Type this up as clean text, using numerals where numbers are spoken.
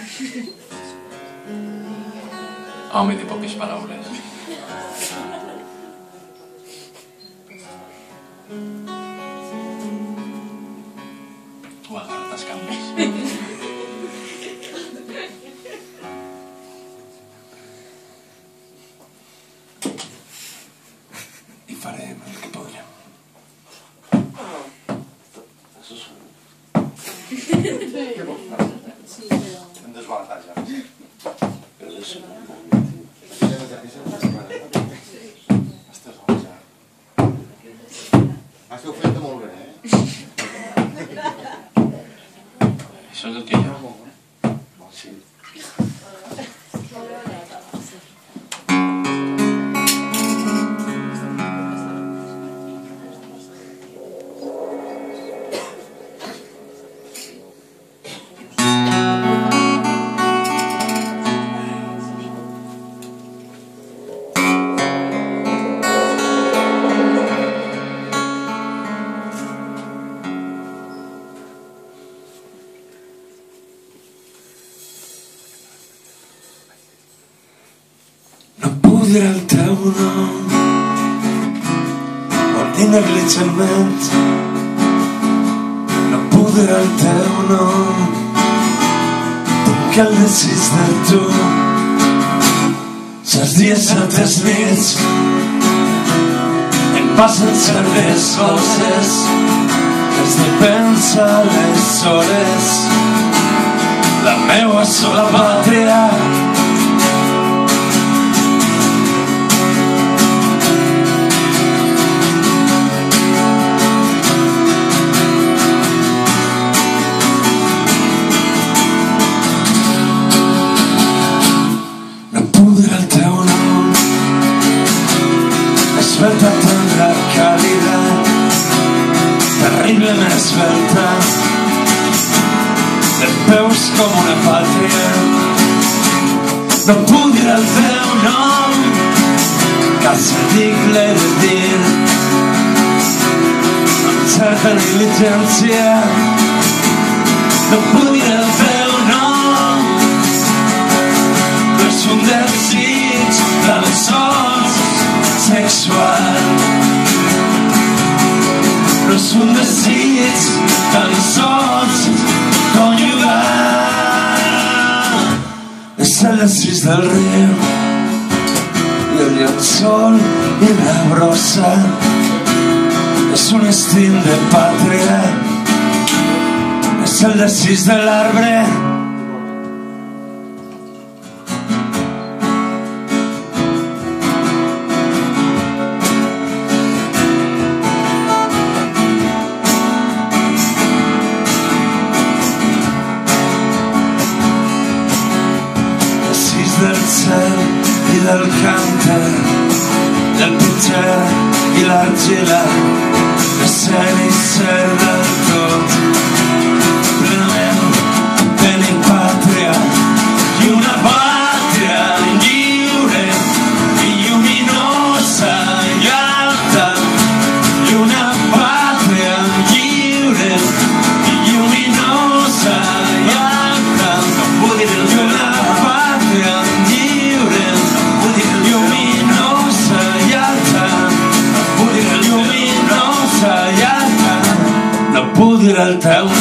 Home de poques paraules. Tu agarra't els canvis. I farem el que podrem. Què vols fer? Hem desbaratat ja. Però deixa un moment. Estàs hora ja. Esteu fent molt bé, eh? Això és el que hi ha. Sí. Diré el teu nom o dir negligenment. No puc dir el teu nom, tinc el desig de tu. Certs dies, certes nits em passen certes coses, des de pensar les hores, la meua sola pàtria. Esbelta, tendra, càlida, terriblement esbelta, de peus com una pàtria. No puc dir el teu nom, cal sentir-le de dir, amb certa negligència. No puc dir el teu nom, però és un desig tan sols sexual. No és un desig tan sols conjugal. És el desig del riu i el llençol i la brossa. És un instint de pàtria. És el desig de l'arbre. Del cel i del cànter, del pitxer i l'argila, de ser i ser del tot, plenament tenim pàtria, i una pàtria lliure i lluminosa i alta, i una pàtria lliure i lluminosa i alta. No puc dir el teu nom. No puc dir el teu